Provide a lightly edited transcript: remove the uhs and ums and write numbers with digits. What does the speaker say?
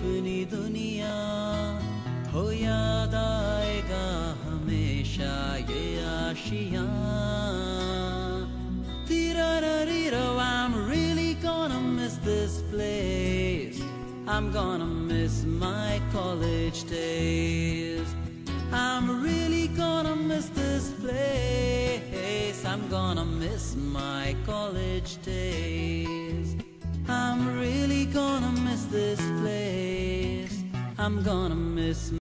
अपनी दुनिया हो, याद आएगा हमेशा ये आशियाँ. I'm really gonna miss this place. I'm gonna miss my college days. I'm really gonna miss this place. I'm gonna miss my college days. I'm really gonna miss this place. I'm gonna miss